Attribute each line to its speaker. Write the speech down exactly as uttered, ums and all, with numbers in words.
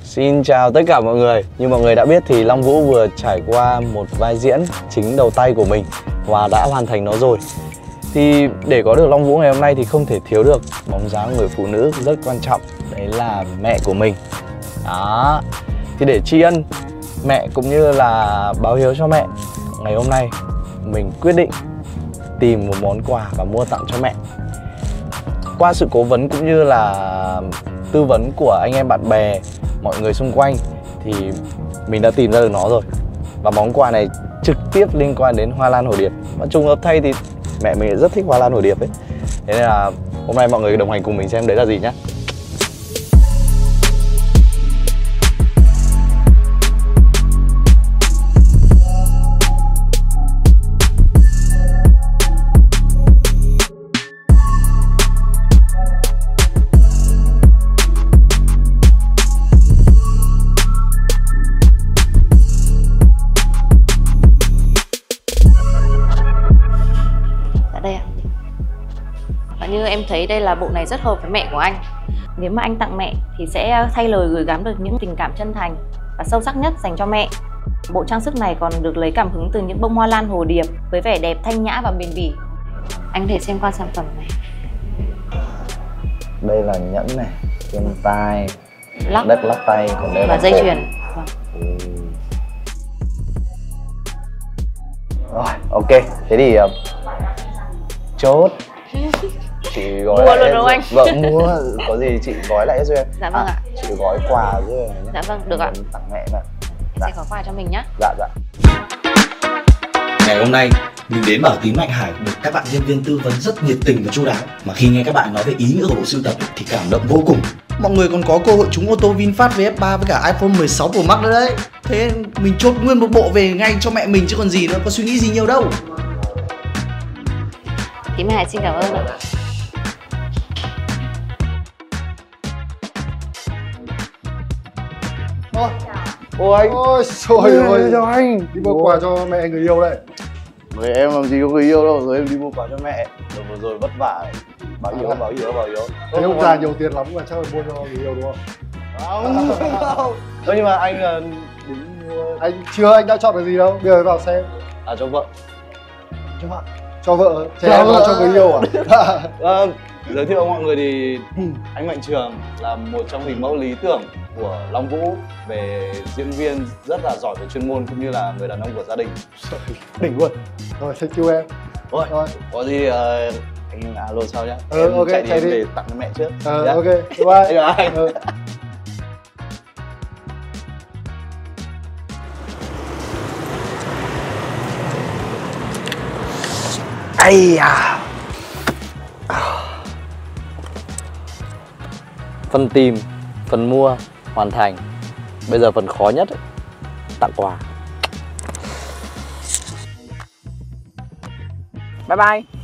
Speaker 1: Xin chào tất cả mọi người. Như mọi người đã biết thì Long Vũ vừa trải qua một vai diễn chính đầu tay của mình và đã hoàn thành nó rồi. Thì để có được Long Vũ ngày hôm nay thì không thể thiếu được bóng dáng người phụ nữ rất quan trọng. Đấy là mẹ của mình. Đó. Thì để tri ân mẹ cũng như là báo hiếu cho mẹ, ngày hôm nay mình quyết định tìm một món quà và mua tặng cho mẹ. Qua sự cố vấn cũng như là tư vấn của anh em bạn bè, mọi người xung quanh thì mình đã tìm ra được nó rồi. Và món quà này trực tiếp liên quan đến hoa lan hồ điệp. Và trùng hợp thay thì mẹ mình rất thích hoa lan hồ điệp ấy. Thế nên là hôm nay mọi người đồng hành cùng mình xem đấy là gì nhá.
Speaker 2: Đây ạ. Và như em thấy đây là bộ này rất hợp với mẹ của anh. Nếu mà anh tặng mẹ thì sẽ thay lời gửi gắm được những tình cảm chân thành và sâu sắc nhất dành cho mẹ. Bộ trang sức này còn được lấy cảm hứng từ những bông hoa lan hồ điệp với vẻ đẹp thanh nhã và bền bỉ. Anh có thể xem qua sản phẩm này.
Speaker 1: Đây là nhẫn này, trên tai,
Speaker 2: lắc,
Speaker 1: đất lắc tay, còn đây
Speaker 2: và
Speaker 1: là
Speaker 2: dây
Speaker 1: cổ.
Speaker 2: chuyền. Vâng.
Speaker 1: Ừ. Rồi, ok. Thế thì uh, chốt. Chị gói
Speaker 2: mua
Speaker 1: lại
Speaker 2: luôn
Speaker 1: em.
Speaker 2: đúng không anh?
Speaker 1: Vâng, mua. Có gì chị gói lại cho em.
Speaker 2: Dạ vâng
Speaker 1: à,
Speaker 2: ạ.
Speaker 1: Chị gói quà chứ.
Speaker 2: Dạ vâng, được ạ.
Speaker 1: Tặng mẹ mà.
Speaker 2: Em sẽ có quà cho mình nhé.
Speaker 1: Dạ, dạ.
Speaker 3: Ngày hôm nay mình đến Bảo Tín Mạnh Hải được các bạn nhân viên tư vấn rất nhiệt tình và chu đáo. Mà khi nghe các bạn nói về ý nghĩa của bộ sưu tập thì cảm động vô cùng.
Speaker 4: Mọi người còn có cơ hội trúng ô tô VinFast vê ép ba với cả iPhone mười sáu Pro Max nữa đấy. Thế mình chốt nguyên một bộ về ngay cho mẹ mình chứ còn gì nữa, có suy nghĩ gì nhiều đâu.
Speaker 2: Tín Mạnh Hải xin cảm ơn ạ.
Speaker 5: Ôi anh. Ôi trời ơi,
Speaker 1: chào anh.
Speaker 5: đi mua quà cho mẹ người yêu đây.
Speaker 1: Người em làm gì có người yêu đâu, rồi em đi mua quà cho mẹ. Rồi vừa rồi vất vả. Báo hiếu, báo hiếu, báo hiếu.
Speaker 5: Thế ông già nhiều tiền lắm mà chắc là mua cho người yêu đúng không?
Speaker 1: Không, không. Ơ nhưng mà anh là đứng mua...
Speaker 5: Anh chưa, anh đã chọn được gì đâu, bây giờ vào xem.
Speaker 1: À cho vợ.
Speaker 5: Cho vợ. Cho vợ, trẻ em là cho người yêu à?
Speaker 1: À, giới thiệu mọi người thì anh Mạnh Trường là một trong hình mẫu lý tưởng của Long Vũ về diễn viên rất là giỏi về chuyên môn cũng như là người đàn ông của gia đình. Đỉnh luôn.
Speaker 5: Rồi, thank you em.
Speaker 1: Rồi,
Speaker 5: Rồi.
Speaker 1: Có gì uh, anh alo sau nhá.
Speaker 5: Ừ,
Speaker 1: em
Speaker 5: ok,
Speaker 1: chạy đi,
Speaker 5: chạy
Speaker 1: em
Speaker 5: đi.
Speaker 1: về tặng cho mẹ trước.
Speaker 5: Ờ,
Speaker 1: nhá.
Speaker 5: ok, bye bye.
Speaker 1: Bye bye.
Speaker 5: Ừ.
Speaker 1: Ây à. Phần tìm, phần mua hoàn thành. Bây giờ phần khó nhất ấy, tặng quà. Bye bye.